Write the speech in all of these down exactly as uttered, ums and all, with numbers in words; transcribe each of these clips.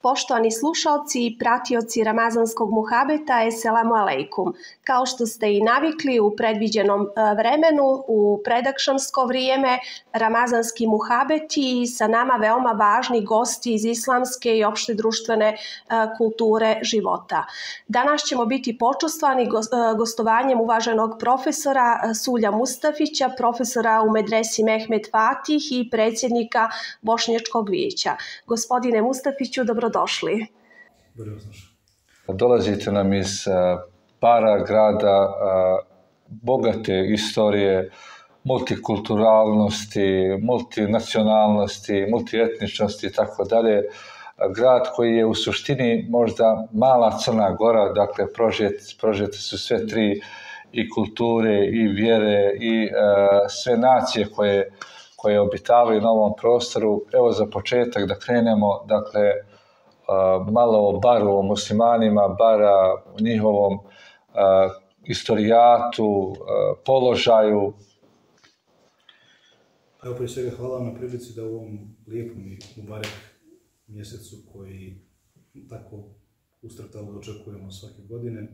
Poštovani slušalci i pratioci Ramazanskog muhabeta, eselamu alejkum. Kao što ste i navikli u predviđenom vremenu, u predakšamsko vrijeme, Ramazanski muhabeti i sa nama veoma važni gosti iz islamske i opšte društvene kulture života. Danas ćemo biti počastvani gostovanjem uvaženog profesora Sulja Mustafića, profesora u medresi Mehmed Fatih i predsjednika Bošnjačkog vijeća. Gospodine Mustafiću, dobrodošli. Dolazite nam iz Bara, grada bogate istorije, multikulturalnosti, multinacionalnosti, multietničnosti i tako dalje. Grad koji je u suštini možda mala Crna Gora, dakle prožete su sve tri i kulture i vjere i sve nacije koje koje obitavaju na ovom prostoru. Evo za početak da krenemo, dakle, malo o Baru, o muslimanima Bara, o njihovom istorijatu, položaju. Evo prije svega hvala vam na prilici da u ovom lijepom i mubarek mjesecu koji tako ustrtalo očekujemo svake godine,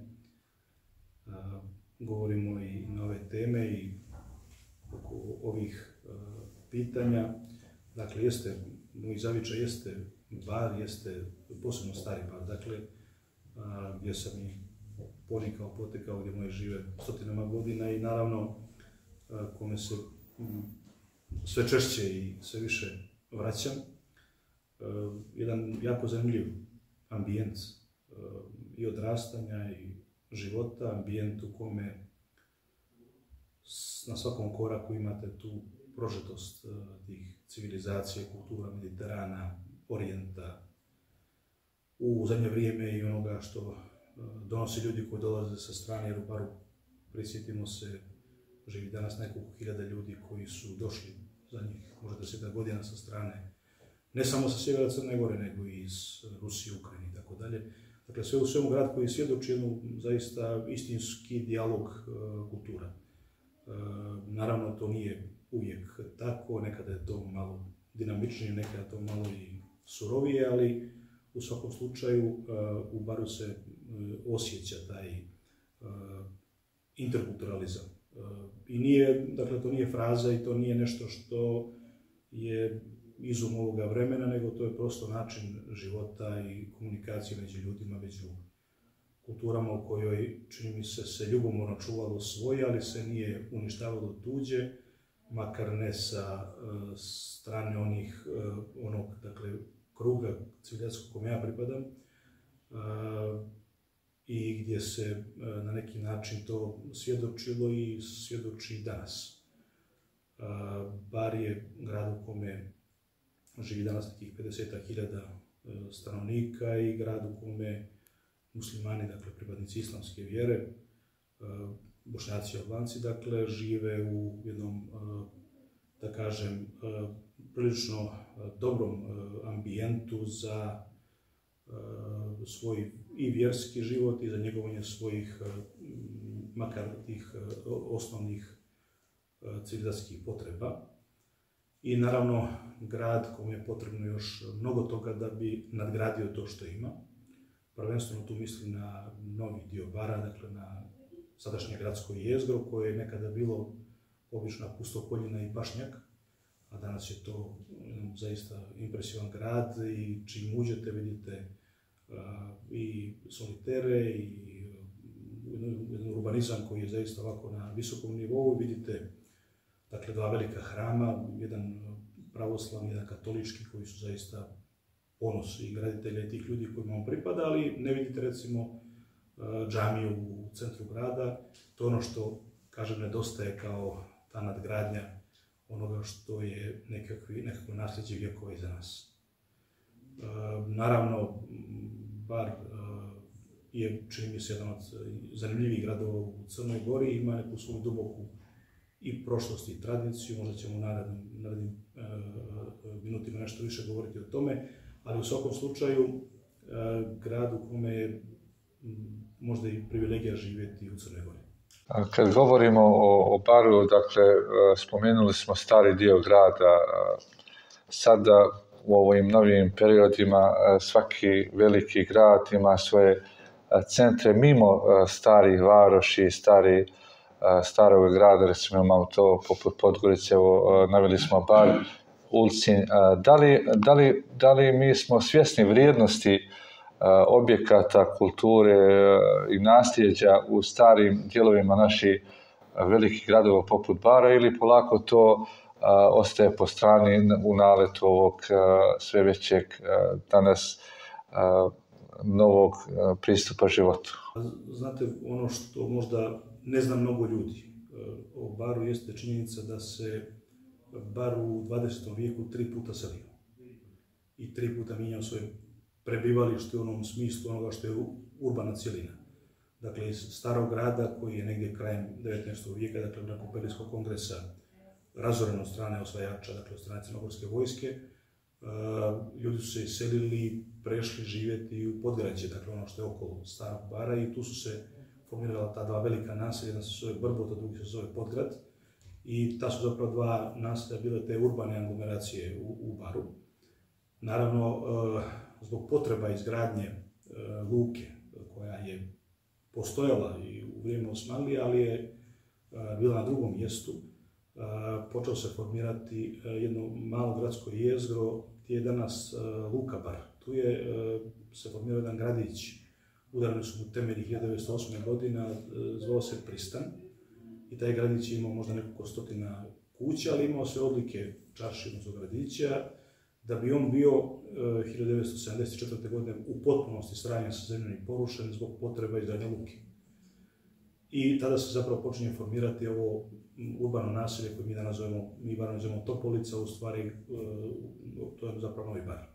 govorimo i na ove teme i oko ovih pitanja. Dakle, jeste, moj zavičaj jeste Bar, jeste posebno stari Bar, dakle, gdje sam i ponikao, potekao, gdje moji žive stotinama godina i naravno kome se sve češće i sve više vraćam. Jedan jako zanimljiv ambijent i odrastanja i života, ambijent u kome na svakom koraku imate tu prožetost tih civilizacija, kultura Mediterana, Orijenta, u zadnje vrijeme i onoga što donosi ljudi koji dolaze sa strane, jer u Baru, prisjetimo se, živi danas nekoliko hiljada ljudi koji su došli zadnjih možda desetak godina sa strane, ne samo sa sjevera Crne Gore, nego i iz Rusije, Ukrajine i tako dalje. Dakle, sve u svemu grad koji svjedoči jednu zaista istinski dijalog kultura. Naravno, to nije uvijek tako, nekada je to malo dinamičnije, nekada je to malo i surovije, ali u svakom slučaju u Baru se osjeća taj interkulturalizam. I nije, dakle, to nije fraza i to nije nešto što je izum ovoga vremena, nego to je prosto način života i komunikacije među ljudima, među kulturama u kojoj, čini mi se, se ljubomorno čuvalo svoje, ali se nije uništavalo tuđe, makar ne sa uh, strane onih, uh, onog, dakle, kruga civilizacijskog kome ja pripadam, uh, i gdje se uh, na neki način to svjedočilo i svjedoči danas. Uh, Bar je grad u kome živi danas nekih pedeset hiljada uh, stanovnika i grad u kome muslimani, dakle, pripadnici islamske vjere, uh, Bošnjaci i Albanci, dakle, žive u jednom, da kažem, prilično dobrom ambijentu za svoj i vjerski život i za njegovanje svojih, makar tih osnovnih civilizacijskih potreba. I naravno, grad kome je potrebno još mnogo toga da bi nadgradio to što ima. Prvenstveno tu mislim na novi dio Bara, dakle, na sadašnje gradsko jezgro, koje je nekada bilo obična pustopoljina i pašnjak, a danas je to zaista impresivan grad i čim uđete vidite uh, i solitere i jedan urbanizam koji je zaista ovako na visokom nivou. Vidite, dakle, dva velika hrama, jedan pravoslavni, jedan katolički, koji su zaista ponos i graditelja i tih ljudi kojima on pripada, ali ne vidite, recimo, džamiju u centru grada. To je ono što, kažem, nedostaje kao ta nadgradnja onoga što je nekakvi, nekakvo nasljeđe vjekova iza nas. E, naravno, Bar e, je, čini mi se, jedan od zanimljivih gradova u Crnoj Gori, ima neku svoju duboku i prošlost i tradiciju, možda ćemo u narednim, narednim e, minutima nešto više govoriti o tome, ali u svakom slučaju e, grad u kome je možda i privilegija živjeti u Crnoj Gori. Kad govorimo o, o Baru, dakle, spomenuli smo stari dio grada. Sada u ovim novim periodima svaki veliki grad ima svoje centre mimo starih varoši, stari, starog grada, recimo imamo to poput Podgorice, evo, naveli smo Bar, Ulcinj. Da li, da li, da li mi smo svjesni vrijednosti objekata, kulture i nasljeđa u starim dijelovima naših velikih gradova poput Bara, ili polako to a, ostaje po strani u naletu ovog a, sve većeg a, danas a, novog a, pristupa životu? Znate, ono što možda ne zna mnogo ljudi o Baru jeste činjenica da se Bar u dvadesetom vijeku tri puta selio i tri puta mijenjao svoje prebivalište u onom smislu onoga što je urbana cjelina. Dakle, iz starog grada koji je negdje krajem devetnaestog vijeka, dakle nakon Perijskog kongresa, razoren od strane osvajača, dakle od strane crnogorske vojske, ljudi su se iselili, prešli živjeti u podgrađe, dakle ono što je okolo starog Bara, i tu su se formirala ta dva velika naselja, jedna se zove Brbot, a drugi se zove Podgrad, i ta su zapravo dva naselja bile te urbane aglomeracije u, u Baru. Naravno, zbog potreba izgradnje luke koja je postojala i u vrijeme Osmanlije, ali je bila na drugom mjestu, počeo se formirati jedno malo gradsko jezgro gdje je danas luka Bar. Tu je se formirao jedan gradić, udarani su mu temelji hiljadu devetsto osme. godina, zvao se Pristan, i taj gradić je imao možda nekoliko stotina kuća, ali imao sve odlike čaršije, odnosno gradića, da bi on bio hiljadu devetsto sedamdeset četvrte. godine u potpunosti sravnjen sa zemljom i porušen zbog potreba izgradnje luke. I tada se zapravo počinje formirati ovo urbano naselje koje mi danas zovemo, mi bar nazivamo Topolica, u stvari to je zapravo Novi Bar.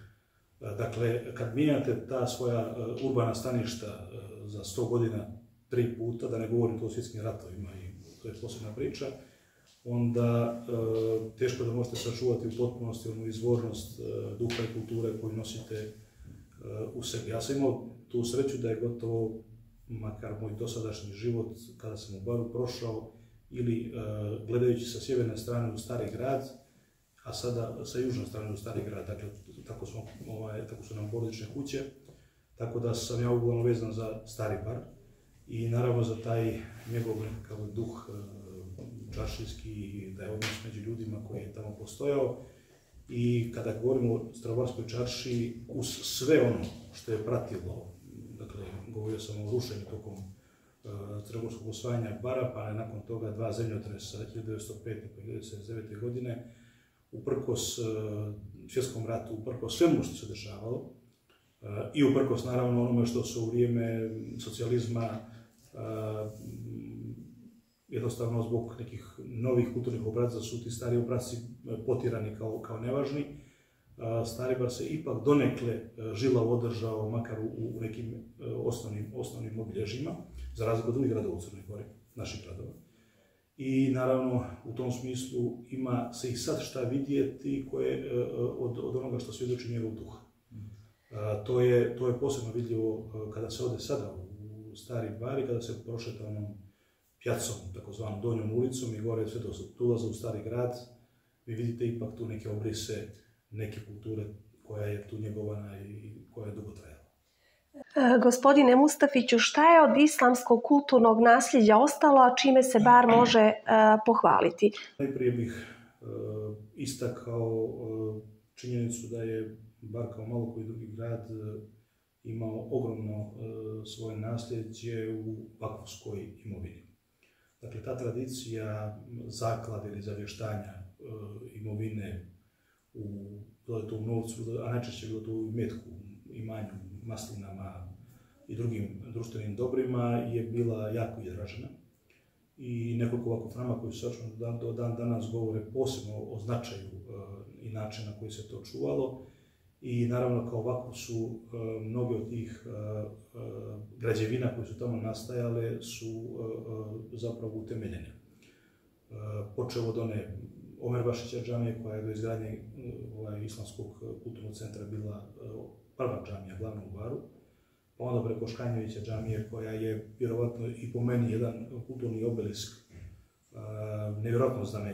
Dakle, kad mijenjate ta svoja urbana staništa za sto godina tri puta, da ne govorim to o svjetskim ratovima, i to je posebna priča, onda e, teško da možete sačuvati u potpunosti onu izvornost e, duha i kulture koju nosite e, u sebi. Ja sam imao tu sreću da je gotovo, makar moj dosadašnji život, kada sam u Baru prošao, ili e, gledajući sa sjeverne strane u Stari grad, a sada sa južne strane u Stari grad, dakle tako, smo, ovaj, tako su nam porodične kuće, tako da sam ja uglavnom vezan za Stari Bar i naravno za taj njegov nekakav duh čaršijski, da je odnos među ljudima koji je tamo postojao. I kada govorimo o Starobarskoj čaršiji, uz sve ono što je pratilo, dakle, govorio sam o rušenju tokom uh, crnogorskog osvajanja Bara, pa je nakon toga dva zemljotresa hiljadu devetsto pete. pa hiljadu devetsto sedamdeset devete. godine, uprkos uh, svjetskom ratu, uprkos svemu što se dešavalo, uh, i uprkos naravno onome što su u vrijeme socijalizma uh, jednostavno zbog nekih novih kulturnih obrazaca su ti stari obrasci potirani kao, kao nevažni. Stari Bar se ipak donekle žilavo održao, makar u, u nekim osnovnim, osnovnim obilježjima, za razliku od drugih gradova u Crnoj Gori, naših gradova. I naravno, u tom smislu ima se i sad šta vidjeti koje, od, od onoga što svjedoči njegov duh. To je, to je posebno vidljivo kada se ode sada u Stari Bar i kada se prošeta onom pjacom, takozvanom Donjom ulicom, i gore sve do ulaza u Stari grad, vi vidite ipak tu neke obrise, neke kulture koja je tu njegovana i koja je dugo trajala. E, gospodine Mustafiću, šta je od islamskog kulturnog nasljeđa ostalo, a čime se Bar može e, pohvaliti? Najprije bih e, istakao e, činjenicu da je Bar kao malo koji drugi grad e, imao ogromno e, svoje nasljeđe u vakufskoj imovini. Dakle, ta tradicija zaklade ili zavještanja e, imovine, u, bilo je to u novcu, a najčešće bilo to u metku, imanju, maslinama i drugim društvenim dobrima, je bila jako izražena. I nekoliko ovako frama koji su sačuvani do, do dan danas govore posebno o značaju e, i načinu na koji se to čuvalo. I naravno kao ovako su e, mnoge od tih e, e, građevina koje su tamo nastajale su e, zapravo utemeljene. E, počeo od one Omerbašića džamije koja je do izgradnje ovaj, Islamskog kulturnog centra bila e, prva džamija, glavna u Baru, pa onda preko Škanjevića džamije koja je vjerovatno i po meni jedan kulturni obelisk, e, nevjerojatno znamenje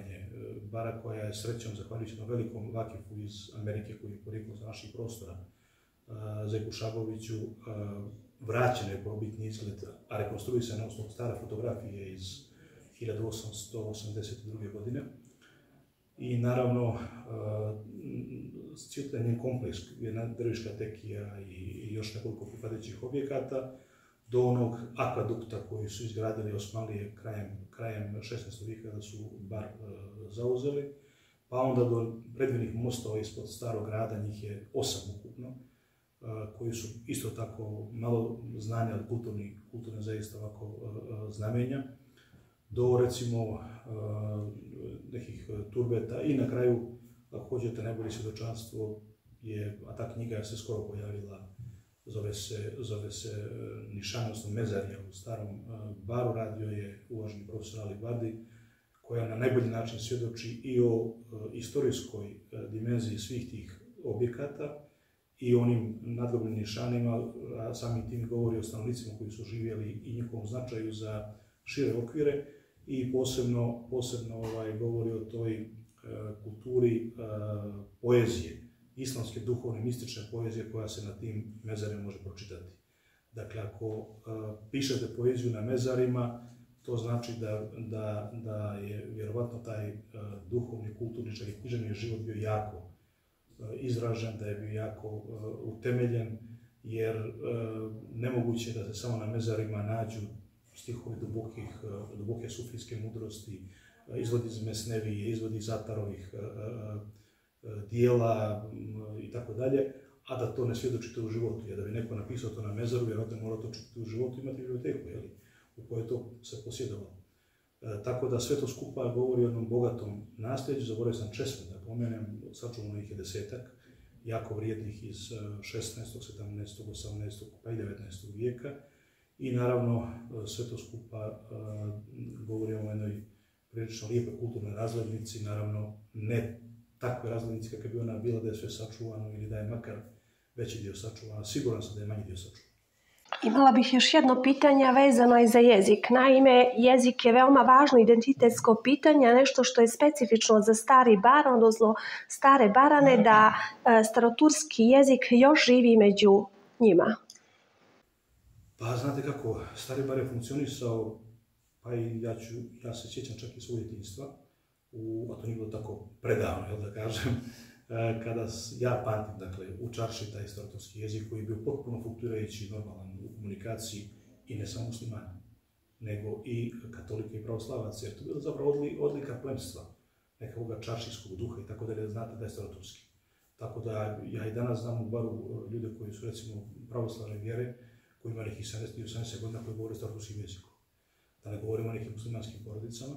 bara koja je srećom, zahvaljujući na velikom Vakifu iz Amerike koji je porekao sa naših prostora, Zeku Šaboviću, vraćena je prvobitni izgled, a rekonstruisana na osnovu stare fotografije iz hiljadu osamsto osamdeset druge. godine. I naravno, čitav njen kompleks, jedna drviška tekija i još nekoliko pripadajućih objekata, do onog akvadukta koji su izgradili Osmanlije krajem, krajem šesnaestog vijeka kada su bar zauzeli, pa onda do predivnih mostova ispod starog grada, njih je osam ukupno, koji su isto tako malo znanja od kulturni, kulturne zaista ovako znamenja, do recimo nekih turbeta i na kraju, ako hoćete, najbolje svjedočanstvo je, a ta knjiga se skoro pojavila, zove se, zove se Nišan, odnosno Mezarija u starom baru, radio je uvaženi profesor Ali Bardi, koja na najbolji način svjedoči i o istorijskoj dimenziji svih tih objekata i onim nadgrobnim nišanima, a samim tim govori o stanovnicima koji su živjeli i njihovom značaju za šire okvire i posebno, posebno ovaj, govori o toj uh, kulturi uh, poezije, islamske duhovne mistične poezije koja se na tim mezarima može pročitati. Dakle, ako uh, pišete poeziju na mezarima, to znači da, da, da je vjerovatno taj uh, duhovni, kulturni, čak i književni život bio jako uh, izražen, da je bio jako uh, utemeljen, jer uh, nemoguće je da se samo na mezarima nađu stihovi dubokih, uh, duboke sufijske mudrosti, uh, izvodi iz Mesnevije, izvodi iz Atarovih uh, uh, dijela um, i tako dalje, a da to ne svjedočite u životu. Jer da bi neko napisao to na mezaru, vjerojatno mora to čitati u životu, imati biblioteku, jeli, u kojoj to se posjedovalo. E, tako da sve to skupa govori o jednom bogatom nasljeđu. Zaboravio sam česme da pomenem, sačuvano ih je desetak, jako vrijednih iz šesnaestog, sedamnaestog, osamnaestog pa i devetnaestog vijeka. I naravno sve to skupa uh, govori o jednoj prilično lijepoj kulturnoj razglednici, naravno ne takve razglednici kakve bi ona bila da je sve sačuvano ili da je makar veći dio sačuvano, siguran sam da je manji dio sačuvano. Imala bih još jedno pitanje vezano je za jezik. Naime, jezik je veoma važno identitetsko pitanje, nešto što je specifično za stari bar, odnosno stare barane, da e, staroturski jezik još živi među njima. Pa znate kako, stari bar je funkcionisao, pa i ja, ću, ja se sjećam čak i svog djetinjstva, u, a to nije bilo tako predavno, jel da kažem, kada ja pamtim, dakle, u čarši taj staroturski jezik koji je bio potpuno fluktuirajući i normalan u komunikaciji i ne samo muslimana, nego i katolika i pravoslavaca, jer to je bilo zapravo odlika plemstva, nekakvog čaršijskog duha i tako da znate da je staroturski. Tako da ja i danas znam u baru ljude koji su recimo pravoslavne vjere, koji ima nekih sedamdeset do osamdeset godina koji govore staroturskim jezikom. Da ne govorimo o nekim muslimanskim porodicama.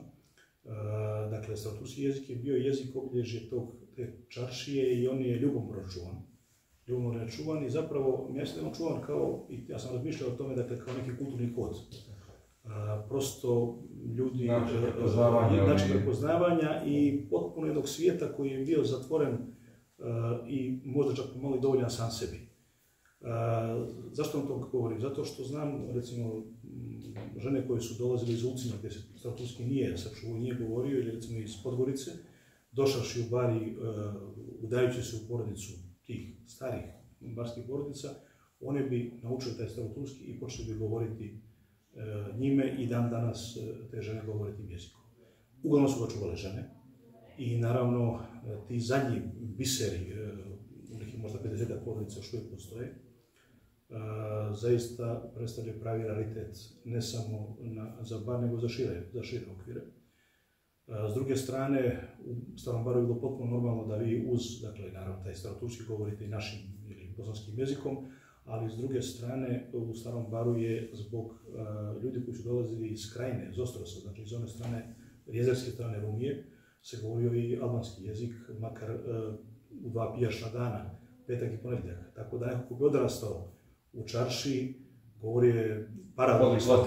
Uh, dakle, staroturski jezik je bio jezik obilježje tog te čaršije i on je ljubomorno čuvan. Ljubomorno čuvan i zapravo mjesto je on čuvan kao, i ja sam razmišljao o tome, dakle, kao neki kulturni kod. Uh, prosto ljudi, način prepoznavanja, način prepoznavanja i potpuno jednog svijeta koji je bio zatvoren uh, i možda čak malo i dovoljan sam sebi. Uh, zašto vam to govorim? Zato što znam, recimo, žene koje su dolazile iz Ulcina, gdje se staroturski nije sačuvao, nije govorio, ili recimo iz Podgorice, došavši u bari, uh, udajući se u porodicu tih starih barskih porodica, one bi naučili taj staroturski i počeli bi govoriti uh, njime i dan danas uh, te žene govore tim jezikom. Uglavnom su ga čuvale žene i naravno uh, ti zadnji biseri, uh, u nekih možda pedesetak porodica još uvijek postoje, Uh, zaista predstavlja pravi raritet ne samo na, za bar, nego za šire, za šire okvire. Uh, s druge strane, u starom baru je bilo potpuno normalno da vi uz, dakle, naravno, taj staroturski govorite i našim ili bosanskim jezikom, ali s druge strane, u starom baru je zbog uh, ljudi koji su dolazili iz krajine, iz Ostrosa, znači iz one strane, jezerske strane Rumije, se govorio i albanski jezik, makar uh, u dva pijašna dana, petak i ponedjeljak. Tako da nekako bi odrastao u čarši, govori paralelno sva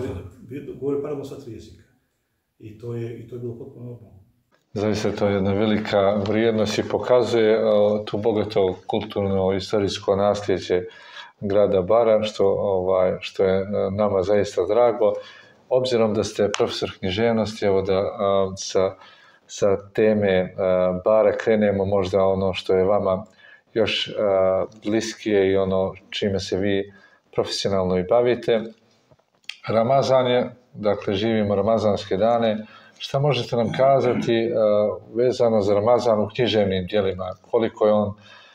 tri jezika. I to je, i to je bilo potpuno normalno. Zaista to je jedna velika vrijednost i pokazuje uh, tu bogato kulturno istorijsko nasljeđe grada Bara, što, ovaj, što je uh, nama zaista drago. Obzirom da ste profesor književnosti, evo da uh, sa sa teme bara krenemo možda ono što je vama još bliskije i ono čime se vi profesionalno i bavite. Ramazan je, dakle živimo ramazanske dane. Šta možete nam kazati vezano za Ramazan u književnim djelima? Koliko je on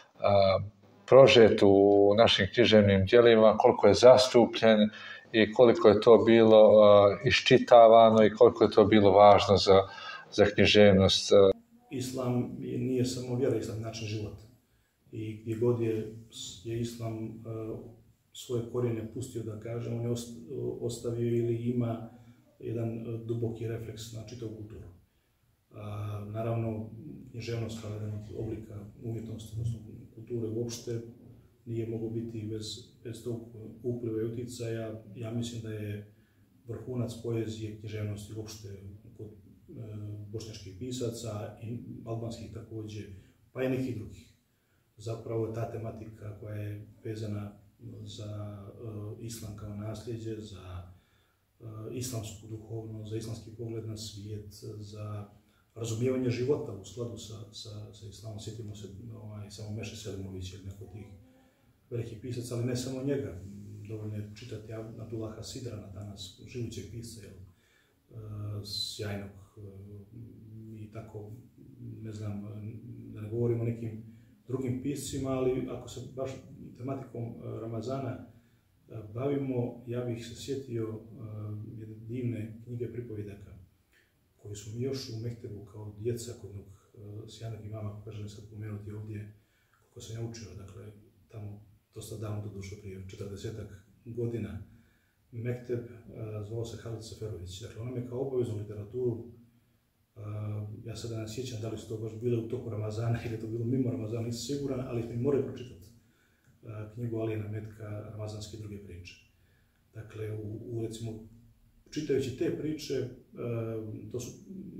prožet u našim književnim djelima, koliko je zastupljen i koliko je to bilo iščitavano i koliko je to bilo važno za, za književnost? Islam nije samo vjera, islam je način života. I gdje god je, je islam uh, svoje korijene pustio, da kažem, on je ostavio ili ima jedan uh, duboki refleks na čitavu kulturu. Uh, naravno, književnost kao jedan od oblika umjetnosti, odnosno kulture uopšte, nije moglo biti bez, bez tog upliva i uticaja. Ja mislim da je vrhunac poezije književnosti uopšte kod uh, bošnjačkih pisaca i albanskih također, pa i nekih drugih. Zapravo ta tematika koja je vezana za uh, islam kao nasljeđe, za uh, islamsku duhovnost, za islamski pogled na svijet, za razumijevanje života u skladu sa, sa, sa islamom. Sjetimo se ovaj, samo Meše Selimovića ili neko tih velikih pisaca, ali ne samo njega. Dovoljno je čitati Abdullaha Sidrana, danas živućeg pisca, uh, sjajnog uh, i tako, ne znam, da ne govorimo o nekim drugim piscima, ali ako se baš tematikom Ramazana bavimo, ja bih se sjetio jedne divne knjige pripovjedaka koji su mi još u Mektebu kao djeca kod jednog sjajnog imama, ako kažem sad pomenuti ovdje, koliko sam ja učio, dakle, tamo dosta davno, doduše prije četrdesetak godina, Mekteb, zvao se Halid Seferović. Dakle, on nam je kao obaveznu literaturu. Uh, ja sada ne sjećam da li su to baš bile u toku Ramazana ili je to bilo mimo Ramazana, nisam siguran, ali mi moraju pročitati uh, knjigu Alijana Metka, Ramazanske druge priče. Dakle, u, u, recimo, čitajući te priče, uh, to su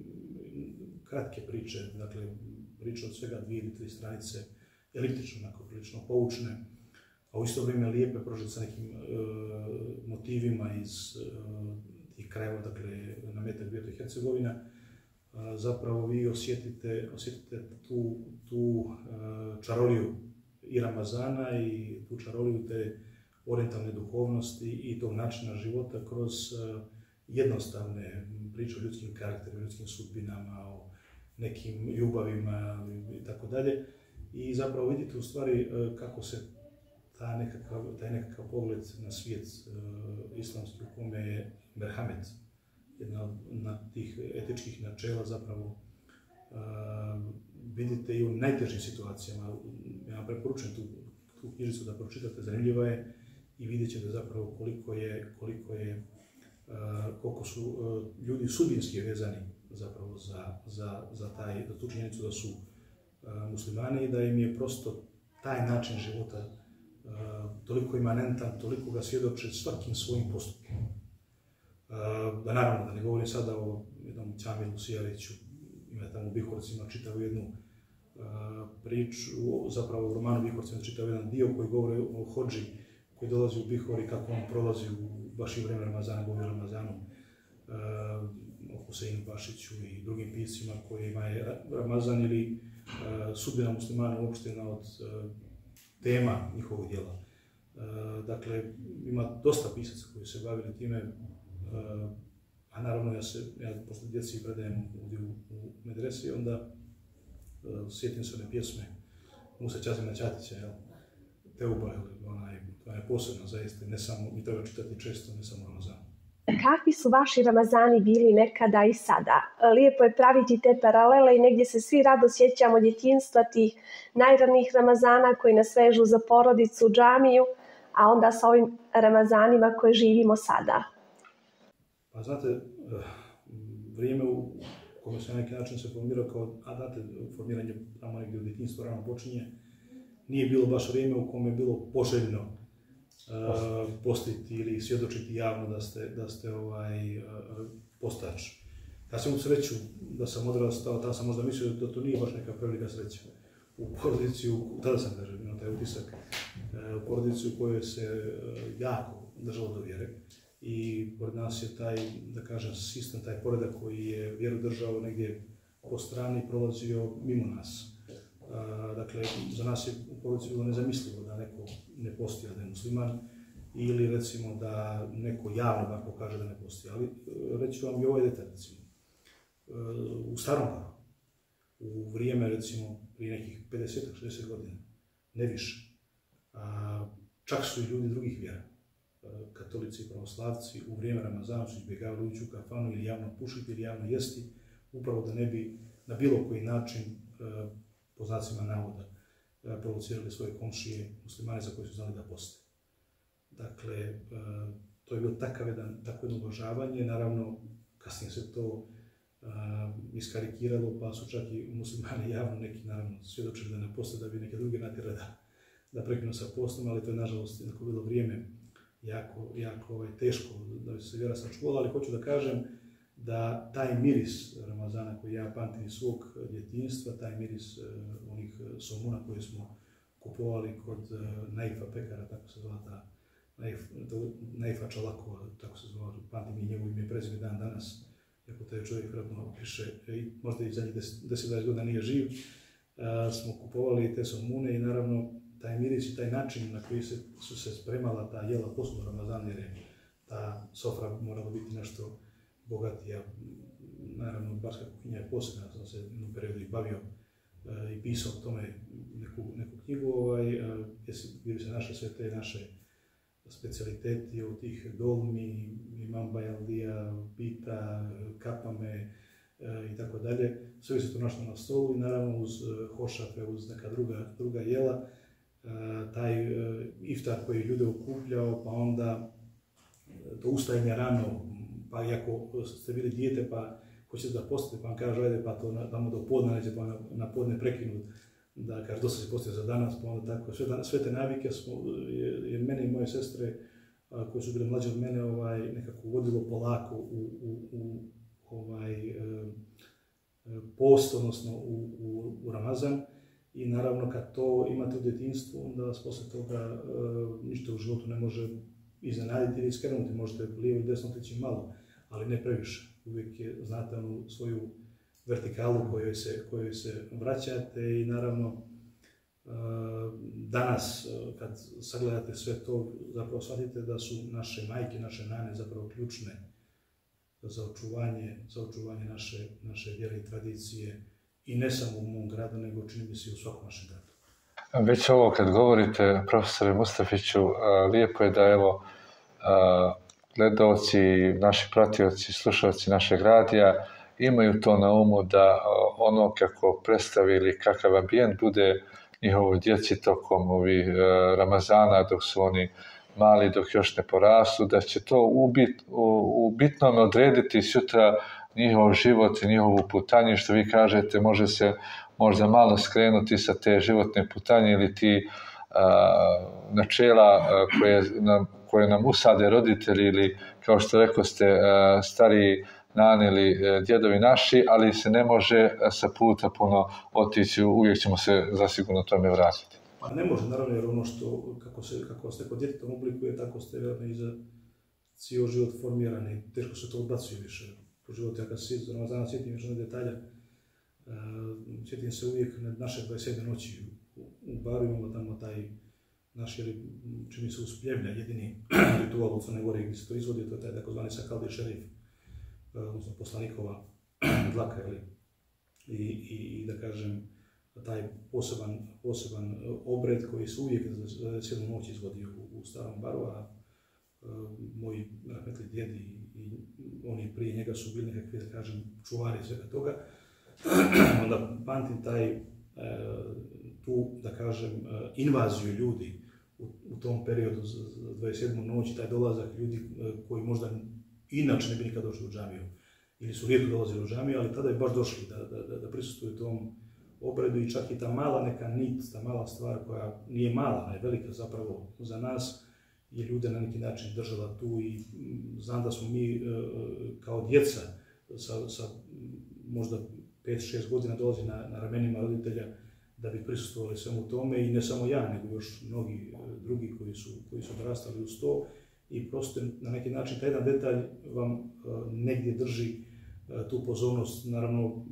kratke priče, dakle, priče od svega dvije ili tri stranice, eliptično, onako, prilično poučne, a u isto vrijeme lijepe, prožete sa nekim uh, motivima iz uh, tih krajeva, dakle, na Metak, Bjeto i Hercegovina. Zapravo vi osjetite, osjetite tu, tu uh, čaroliju i Ramazana i tu čaroliju te orijentalne duhovnosti i tog načina života kroz uh, jednostavne priče o ljudskim karakterima, ljudskim sudbinama, o nekim ljubavima i tako dalje. I zapravo vidite u stvari uh, kako se ta nekakav, taj nekakav pogled na svijet uh, islamski u kome je merhamet, jedna od tih etičkih načela, zapravo uh, vidite i u najtežim situacijama. Ja vam preporučujem tu, tu knjižicu da pročitate, zanimljiva je i vidjet ćete zapravo koliko je, koliko je, uh, koliko su uh, ljudi sudbinski vezani zapravo za, za, za, taj, za tu činjenicu da su uh, muslimani i da im je prosto taj način života uh, toliko imanentan, toliko ga svjedoče svakim svojim postupkom. Da naravno, da ne govorim sada o jednom Ćamilu Sijariću, ima tamo u Bihorcima, čitao jednu uh, priču, zapravo u romanu Bihorcima čitao jedan dio koji govori o hodži koji dolazi u Bihor i kako on prolazi u baš i vreme Ramazana, govori o Ramazanu, uh, o Huseinu Bašiću i drugim piscima kojima je Ramazan ili uh, sudbina muslimana uopšte jedna od uh, tema njihovog djela. Uh, dakle, ima dosta pisaca koji se bavili time. Uh, a naravno ja se, ja posle djeci predajem ovdje u, u medresi, onda uh, sjetim se one pjesme Musa Ćazima Ćatića, jel? Teuba, ona je, ona je posebna zaista, ne samo, mi treba čitati često, ne samo Ramazan. Kakvi su vaši Ramazani bili nekada i sada? Lijepo je praviti te paralele i negdje se svi rado sjećamo djetinjstva tih najranijih Ramazana koji nas vežu za porodicu, džamiju, a onda sa ovim Ramazanima koje živimo sada. Pa znate, vrijeme u kome se na neki način se formirao kao, a znate, formiranje tamo negdje u djetinjstvu rano počinje, nije bilo baš vrijeme u kome je bilo poželjno uh, postiti ili svjedočiti javno da ste, da ste ovaj, uh, postač. Ja sam u sreću da sam odrastao, tada sam možda mislio da to nije baš neka prevelika sreća. U porodici, tada sam kažem, imao taj utisak, uh, u porodici u kojoj se uh, jako držalo do vjere. I pored nas je taj, da kažem, sistem, taj poredak koji je vjeru držao negdje po strani prolazio mimo nas. Dakle, za nas je u porodici bilo nezamislivo da neko ne postoji, da je musliman, ili recimo da neko javno bar pokaže da ne postoji. Ali reći vam i ovaj detalj, recimo. U starom Baru, u vrijeme, recimo, prije nekih pedeset do šezdeset godina, ne više, čak su i ljudi drugih vjera, katolici i pravoslavci, u vrijeme Ramazana su izbjegavali ući u kafanu ili javno pušiti ili javno jesti, upravo da ne bi na bilo koji način, po znacima navoda, provocirali svoje komšije muslimane za koje su znali da postoje. Dakle, to je bilo takav jedan, tako jedno uvažavanje, naravno, kasnije se to iskarikiralo, pa su čak i muslimani javno neki, naravno, svjedočili da ne postoje, da bi neke druge natjerali da, da prekinu sa postom, ali to je, nažalost, jednako bilo vrijeme jako, jako ovaj, teško da bi se vjera sačuvala, ali hoću da kažem da taj miris Ramazana koji ja pamtim iz svog djetinjstva, taj miris uh, onih somuna koje smo kupovali kod uh, Naifa pekara, tako se zvala ta Naif, Naifa Čalakova, tako se zvala, pamtim i njegovo ime i prezime dan danas, iako taj čovjek vjerojatno piše, i možda i zadnjih deset do dvadeset godina nije živ, uh, smo kupovali te somune i naravno taj miris i taj način na koji se, su se spremala ta jela poslu Ramazana, jer je ta sofra morala biti nešto bogatija. Naravno, barska kuhinja je posebna, sam se u periodu i bavio e, i pisao o tome neku, neku knjigu, ovaj, e, gdje bi se našle sve te naše specijaliteti od tih dolmi, imamba jaldija, pita, kapame e, i tako dalje. Sve bi se to našlo na stolu i naravno uz hošafe, uz neka druga, druga jela, e, taj e, iftar koji je ljude okupljao, pa onda to ustajanje rano, pa i ako ste bili dijete pa hoćete da postite, pa vam kaže ajde pa to damo do podne, neće pa na, na podne prekinut, da kaže dosta se postio za danas, pa onda tako. Sve, sve te navike smo, je, je mene i moje sestre, a, koje su bile mlađe od mene, ovaj, nekako vodilo polako u, u, u ovaj, e, post, odnosno u, u, u Ramazan. I naravno kad to imate u djetinjstvu, onda vas posle toga e, ništa u životu ne može iznenaditi ili skrenuti, možete lijevo i desno otići malo, ali ne previše. Uvijek je, znate, onu svoju vertikalu kojoj se, kojoj se vraćate i naravno danas kad sagledate sve to, zapravo shvatite da su naše majke, naše nane zapravo ključne za očuvanje, za očuvanje naše, naše vjere i tradicije i ne samo u mom gradu, nego čini mi se i u svakom našem gradu. Već ovo kad govorite, profesore Mustafiću, lijepo je da evo gledaoci, naši pratioci, slušalci našeg radija imaju to na umu da ono kako predstavi ili kakav ambijent bude njihovoj djeci tokom ovih Ramazana dok su oni mali, dok još ne porastu, da će to u, bit, u, u bitnom odrediti sutra njihov život i njihovu putanju, što vi kažete, može se možda malo skrenuti sa te životne putanje ili ti a, načela a, koje, nam, koje nam usade roditelji ili, kao što rekao ste, a, stariji nani ili djedovi naši, ali se ne može sa puta puno otići, uvijek ćemo se zasigurno tome vratiti. Pa ne može, naravno, jer ono što, kako se, kako ste kod djetetom oblikuje, tako ste vjerojatno i za cijel život formirani, teško se to odbacuje više. Po životu, ja kad se za Ramazana sjetim još jednog detalja, uh, sjetim se uvijek na naše dvadeset sedme noći u, u Baru, imamo tamo taj naš, jer čini se uspljevlja, jedini ritual u Crnoj Gori gdje se to izvodi, to je taj takozvani sakaldi šerif, uh, odnosno poslanikova dlaka, ili, i, i, i da kažem, taj poseban, poseban obred koji se uvijek za dvadeset sedmu noć izvodio u, u Starom Baru, a uh, moji rahmetli djedi i oni prije njega su bili nekakvi, da kažem, čuvari svega toga. Onda pamtim taj, uh, tu, da kažem, uh, invaziju ljudi u, u tom periodu za dvadeset sedmu noć, taj dolazak ljudi uh, koji možda inače ne bi nikad došli u džamiju, ili su rijetko dolazili u džamiju, ali tada je baš došli da, da, da prisustuju tom obredu i čak i ta mala neka nit, ta mala stvar koja nije mala, ona je velika zapravo za nas, je ljude na neki način držala tu i znam da smo mi kao djeca sa, sa možda pet šest godina dolazi na, na ramenima roditelja da bi prisustvovali svemu tome i ne samo ja, nego još mnogi drugi koji su, koji su odrastali uz to i prosto na neki način taj jedan detalj vam negdje drži tu pozornost. Naravno,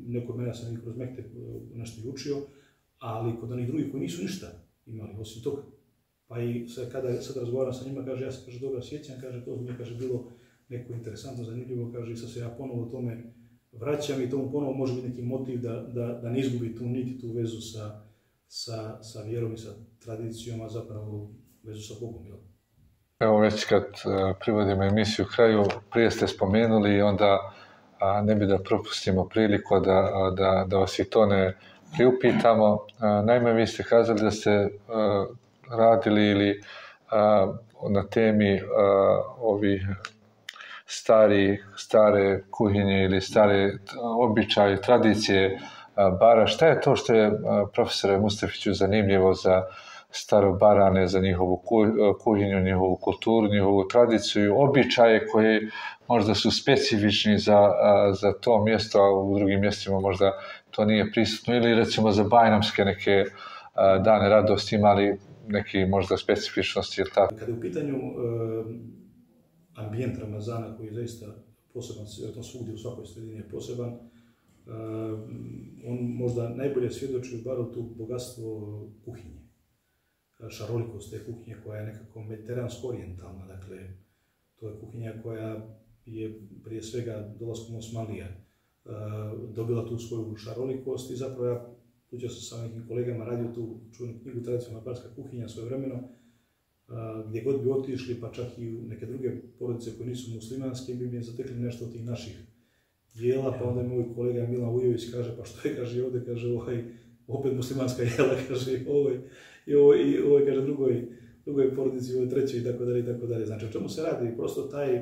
neko od mene sam i kroz Mekteb nešto i učio, ali kod onih drugih koji nisu ništa imali osim toga. Pa i sad, kada sad razgovaram sa njima, kaže, ja se kaže, dobro sjećam, kaže, to mi je kaže, bilo neko interesantno, zanimljivo, kaže, i sad se ja ponovo tome vraćam i tomu ponovo može biti neki motiv da, da, da ne izgubi tu niti, tu vezu sa, sa, sa vjerom i sa tradicijom, a zapravo vezu sa Bogom. Jel? Evo već kad uh, privodimo emisiju kraju, prije ste spomenuli i onda a, ne bi da propustimo priliku da, a, da, da vas i to ne priupitamo. A, naime, vi ste kazali da ste a, radili ili a, na temi a, ovih stari, stare kuhinje ili stare običaje, tradicije a, bara. Šta je to što je a, profesore Mustafiću zanimljivo za Starobarane, za njihovu kuhinju, njihovu kulturu, njihovu tradiciju, običaje koji možda su specifični za, za to mjesto, a u drugim mjestima možda to nije prisutno, ili recimo za bajramske neke dane radosti imali neki možda specifičnosti ili tako. Kada je u pitanju e, ambijent Ramazana koji je zaista poseban, vjerojatno svugdje u svakoj sredini je poseban, e, on možda najbolje svjedoči u baru tu bogatstvo kuhinje. Šarolikost te kuhinje koja je nekako mediteransko-orijentalna, dakle, to je kuhinja koja je prije svega dolaskom Osmanlija uh, dobila tu svoju šarolikost i zapravo ja tuđao sam sa nekim kolegama radio tu čuvenu knjigu Tradicionalna barska kuhinja svojevremeno, uh, gdje god bi otišli, pa čak i u neke druge porodice koje nisu muslimanske, bi mi zatekli nešto od tih naših jela, pa onda moj kolega Milan Ujović kaže, pa što je, kaže, ovdje, kaže, ovaj, opet muslimanska jela, kaže, ovaj, i ovoj, i ovoj kaže, drugoj, drugoj porodici, ovoj trećoj, i tako dalje, i tako dalje. Znači, o čemu se radi? Prosto taj, uh,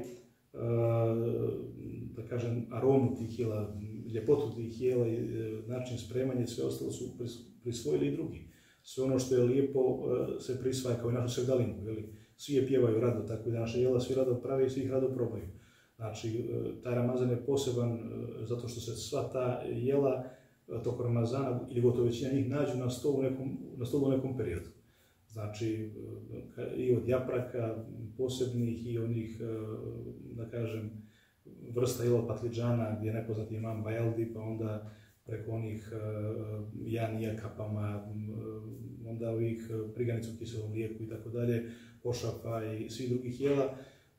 da kažem, aromu tih jela, ljepotu tih jela, način spremanja i sve ostalo su prisvojili i drugi. Sve ono što je lijepo uh, se prisvaja kao i našu sevdalinu, jeli? Svi je pjevaju rado, tako da naša jela svi rado prave i svi ih rado probaju. Znači, uh, taj Ramazan je poseban uh, zato što se sva ta jela toko Ramazana, ili gotovo većina njih, nađu na stolu u nekom, na stolu u nekom periodu. Znači, i od japraka posebnih i onih, da kažem, vrsta jela patliđana, gdje je nepoznati imam bajaldi, pa onda preko onih janija kapama, onda ovih priganicu u kiselom mlijeku i tako dalje, pošapa i svih drugih jela.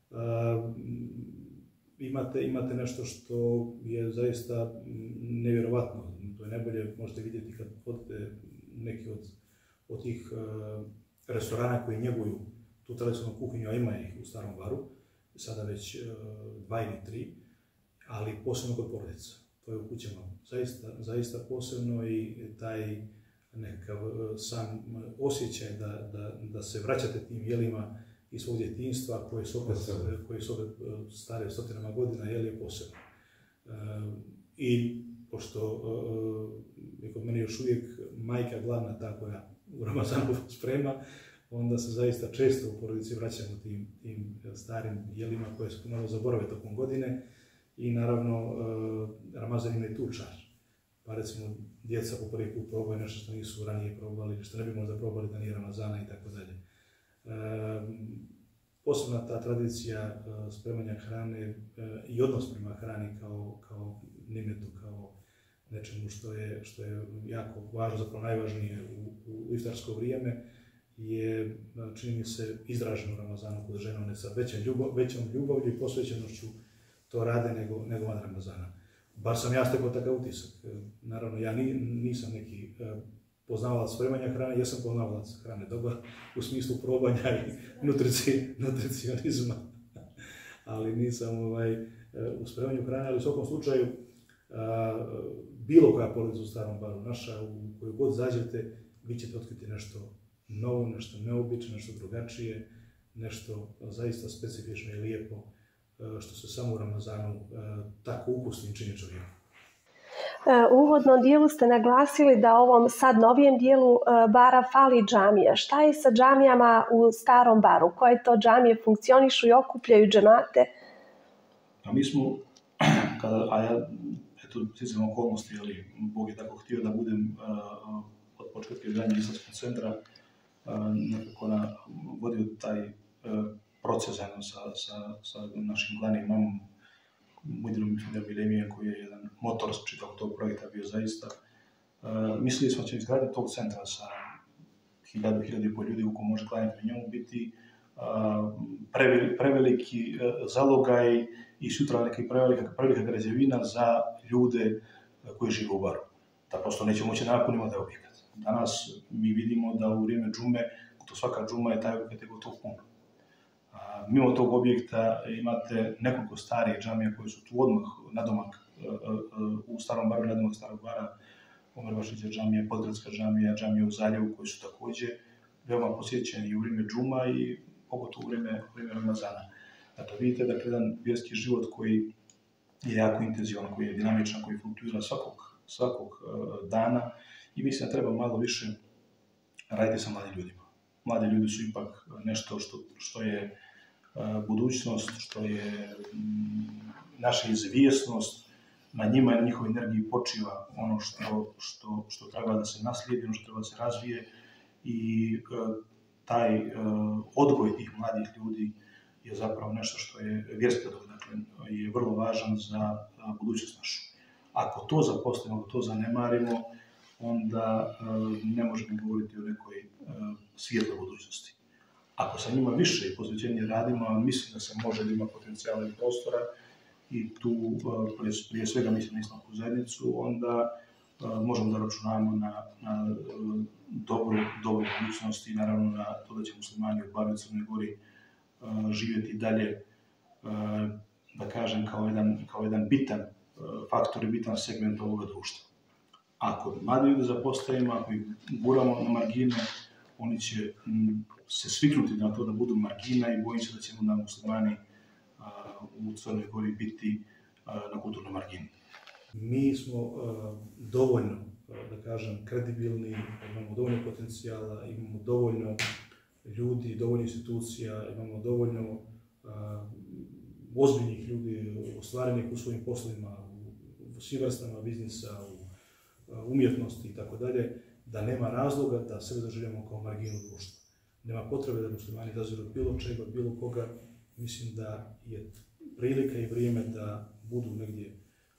Imate, imate nešto što je zaista nevjerovatno. To je najbolje možete vidjeti kad odete neki od, od tih uh, restorana koji njeguju tu tradicionalnu kuhinju, a ima ih u Starom Baru, sada već uh, dva ili tri, ali posebno kod porodica. To je u kućama zaista, zaista posebno i taj nekakav uh, sam osjećaj da, da, da se vraćate tim jelima iz svog djetinjstva koje su opet, koje su opet uh, stare stotinama godina, jel je posebno. Uh, I pošto uh, je kod mene još uvijek majka glavna ta koja u Ramazanu sprema, onda se zaista često u porodici vraćamo tim, tim starim jelima koje se malo zaborave tokom godine i naravno uh, Ramazan ima i tu čar. Pa recimo djeca po prvi put probaju nešto što nisu ranije probali, što ne bi možda probali da nije Ramazana i tako dalje. Posebna ta tradicija uh, spremanja hrane uh, i odnos prema hrani kao, kao nimetu, kao nečemu što je, što je jako važno, zapravo najvažnije u, u iftarsko vrijeme, je, čini mi se, izraženo u Ramazanu kod žena, one sa većom, ljubav, većom ljubavlju i posvećenošću to rade nego, nego van Ramazana. Bar sam ja stekao takav utisak. Naravno, ja ni, nisam neki uh, poznavalac spremanja hrane, jesam poznavalac hrane dobar u smislu probanja i nutrici, nutricionizma, ali nisam ovaj, u spremanju hrane, ali u svakom slučaju a, bilo koja porodica u Starom Baru naša, u koju god zađete, vi ćete otkriti nešto novo, nešto neobično, nešto drugačije, nešto zaista specifično i lijepo, a, što se samo u Ramazanu a, tako ukusnim čini čovjeku. U uvodnom dijelu ste naglasili da ovom sad novijem dijelu bara fali džamija. Šta je sa džamijama u Starom Baru? Koje to džamije funkcionišu i okupljaju džemate? A mi smo, kada, a ja, eto, sticam okolnosti, ali Bog je tako htio da budem uh, od početka izgradnje Islamskog centra uh, nekako na, vodio taj uh, proces zajedno sa, sa, sa našim glavnim imamom Mudirom Filerbilemijem koji je jedan motor čitavog tog projekta bio zaista. Mislili smo će izgraditi tog centra sa hiljadu, hiljadu i pol ljudi u kojem može klanjati na njemu biti preveliki zalogaj i sutra neka prevelika, prevelika građevina za ljude koji žive u Baru. Da prosto nećemo moći napunimo taj objekat. Danas mi vidimo da u vrijeme džume, to svaka džuma je taj objekat je gotovo pun. Mimo tog objekta imate nekoliko starih džamija koji su tu odmah nadomak u Starom Baru, nadomak Starog Bara, Omer Bašića džamija, Podgradska džamija, džamija u Zaljevu koji su također veoma posjećeni i u vrijeme džuma i pogotovo u vrijeme, vrijeme Ramazana. Dakle, vidite, dakle, jedan vjerski život koji je jako intenzivan, koji je dinamičan, koji fluktuira svakog, svakog uh, dana i mislim da treba malo više raditi sa mladim ljudima. Mladi ljudi su ipak nešto što, što je uh, budućnost, što je um, naša izvjesnost, na njima i na njihovoj energiji počiva ono što, što, što treba da se naslijedi, ono što treba da se razvije i uh, taj uh, odgoj tih mladih ljudi je zapravo nešto što je vjerski odgoj, dakle, je vrlo važan za uh, budućnost našu. Ako to zaposlimo, ako to zanemarimo, onda uh, ne možemo govoriti o nekoj uh, svijetloj budućnosti. Ako sa njima više i posvećenije radimo, mislim da se može da ima potencijala i prostora i tu uh, prije, prije svega mislim na islamsku zajednicu, onda uh, možemo da računamo na, na uh, dobru, dobru budućnost i naravno na to da će muslimani u Baru i Crnoj Gori uh, živjeti dalje, uh, da kažem, kao jedan, kao jedan bitan uh, faktor i bitan segment ovoga društva. Ako mladi ljudi zapostavimo, ako ih guramo na margine, oni će m, se sviknuti na to da budu margina i bojim se da će onda muslimani uh, u Crnoj Gori biti uh, na kulturnoj margini. Mi smo uh, dovoljno, da kažem, kredibilni, imamo dovoljno potencijala, imamo dovoljno ljudi, dovoljno institucija, imamo dovoljno uh, ozbiljnih ljudi, ostvarenih u svojim poslovima, u svim vrstama biznisa, u uh, umjetnosti i tako dalje, da nema razloga da sebe doživljamo kao marginu društva. Nema potrebe da muslimani zaziru bilo čega, bilo koga. Mislim da je prilika i vrijeme da budu negdje,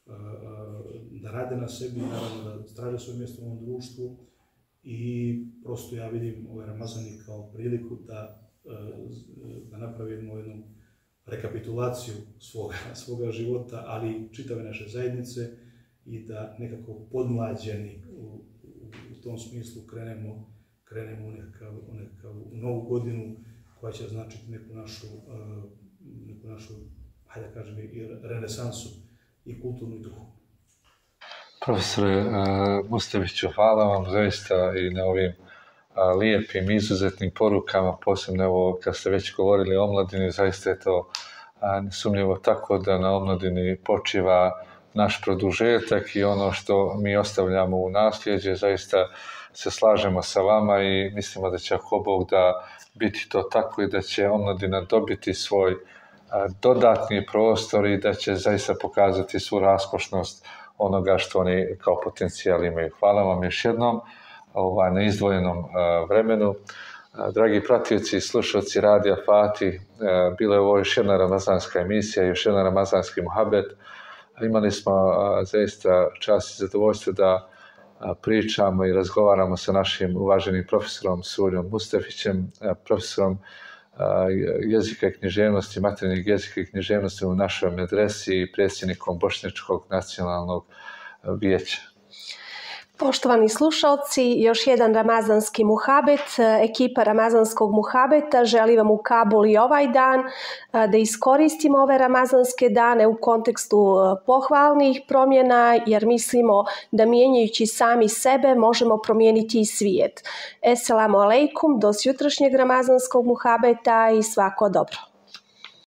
da rade na sebi, naravno da traže svoje mjesto u ovom društvu i prosto ja vidim ovaj Ramazani kao priliku da, da napravimo jednu rekapitulaciju svoga, svoga života, ali čitave naše zajednice i da nekako podmlađeni u, u, u tom smislu krenemo, krenemo u, nekakav, u, nekakav, u novu godinu koja će značiti neku našu, neku našu, hajde da kažem, i renesansu i kulturnu i duhovnu. Profesore uh, Musteviću, hvala vam zaista i na ovim uh, lijepim, izuzetnim porukama, posebno evo kad ste već govorili o omladini, zaista je to uh, nesumnjivo tako da na omladini počiva naš produžetak i ono što mi ostavljamo u nasljeđe, zaista se slažemo sa vama i mislimo da će ako Bog da biti to tako i da će omladina dobiti svoj dodatni prostor i da će zaista pokazati svu raskošnost onoga što oni kao potencijal imaju. Hvala vam još jednom ovaj, na izdvojenom uh, vremenu. Uh, dragi pratioci i slušalci Radija Fatih, uh, bila je ovo još jedna ramazanska emisija, još jedan ramazanski muhabet. Imali smo uh, zaista čast i zadovoljstvo da uh, pričamo i razgovaramo sa našim uvaženim profesorom Suljom Mustefićem, uh, profesorom jezika i književnosti, materijalnih jezika i književnosti u našoj medresi i predsjednikom Bošnjačkog nacionalnog vijeća. Poštovani slušalci, još jedan ramazanski muhabet. Ekipa ramazanskog muhabeta želi vam u Kabul i ovaj dan da iskoristimo ove ramazanske dane u kontekstu pohvalnih promjena, jer mislimo da mijenjajući sami sebe možemo promijeniti i svijet. Esselamu alejkum, do sutrašnjeg ramazanskog muhabeta i svako dobro.